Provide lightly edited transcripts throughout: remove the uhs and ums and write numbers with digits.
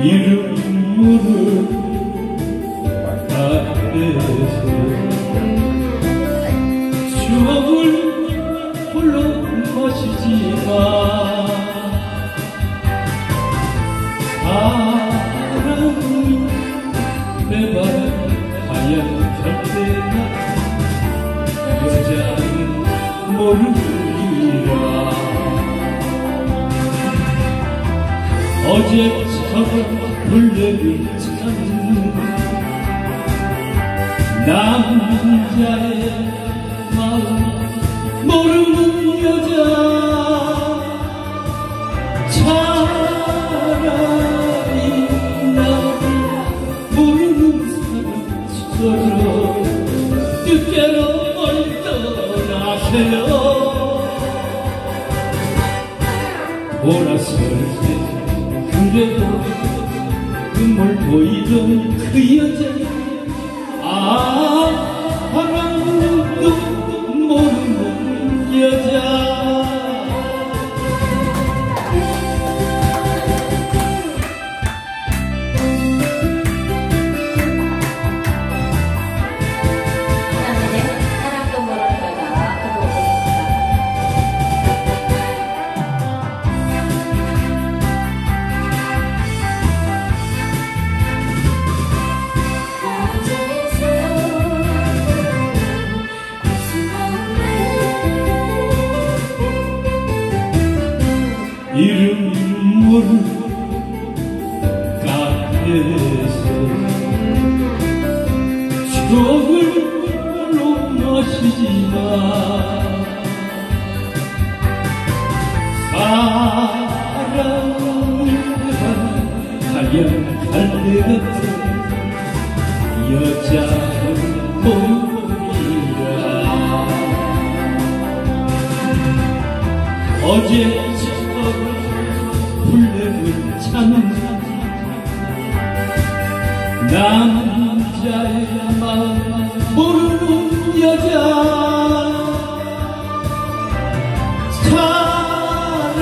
이름 모를 바깥에서 추억을 홀로 마시지만 사랑은 내발 하얀 갈대나 여자는 모르리라. 어제처럼 불레를 찾는 남자의 마음 모르는 여자. 차라리 나를 모르는 사람처럼 뜻대로 멀리 떠나세요. 돌아설 때 그래도 눈물 보이던 그 여자. 바람도 모르는 여자. 이름 모를 카페에서 추억을 홀로 마시지만 사랑을 하얀 갈대 같은 여자는 모르리라. 어제 불레를 찾는 남자의 마음 모르는 여자. 차라리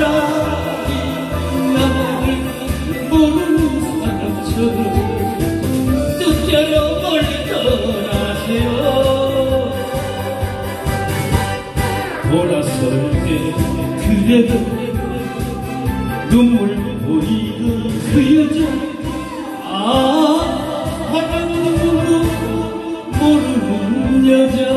나를 모르는 사람처럼 뜻대로 멀리 떠나세요. 돌아설 때 그래도 눈물 보이던 그 여자. 바람도 모르는 여자.